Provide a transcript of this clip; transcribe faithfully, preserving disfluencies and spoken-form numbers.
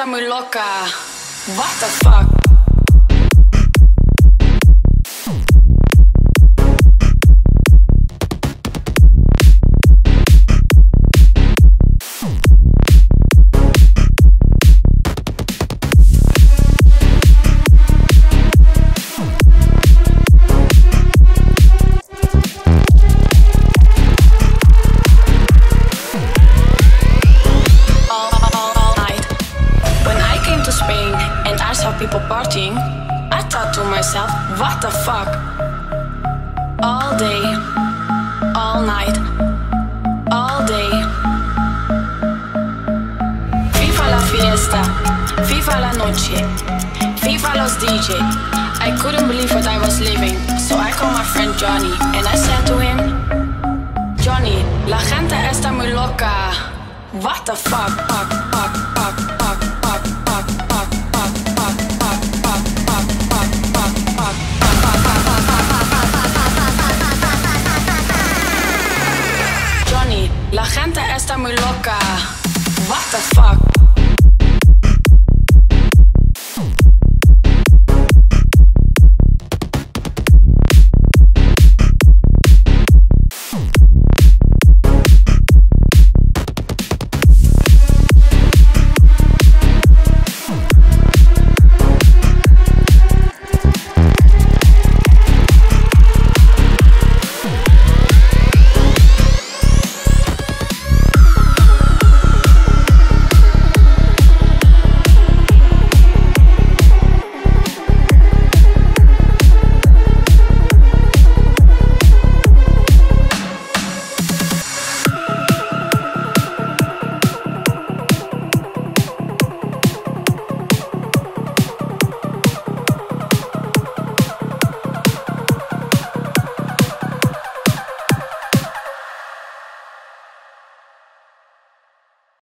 muy loca. What the fuck? People partying, I thought to myself, what the fuck? All day, all night, all day. Viva la fiesta, viva la noche, viva los D J. I couldn't believe what I was living, so I called my friend Johnny and I said to him, Johnny, la gente está muy loca. What the fuck, fuck, fuck.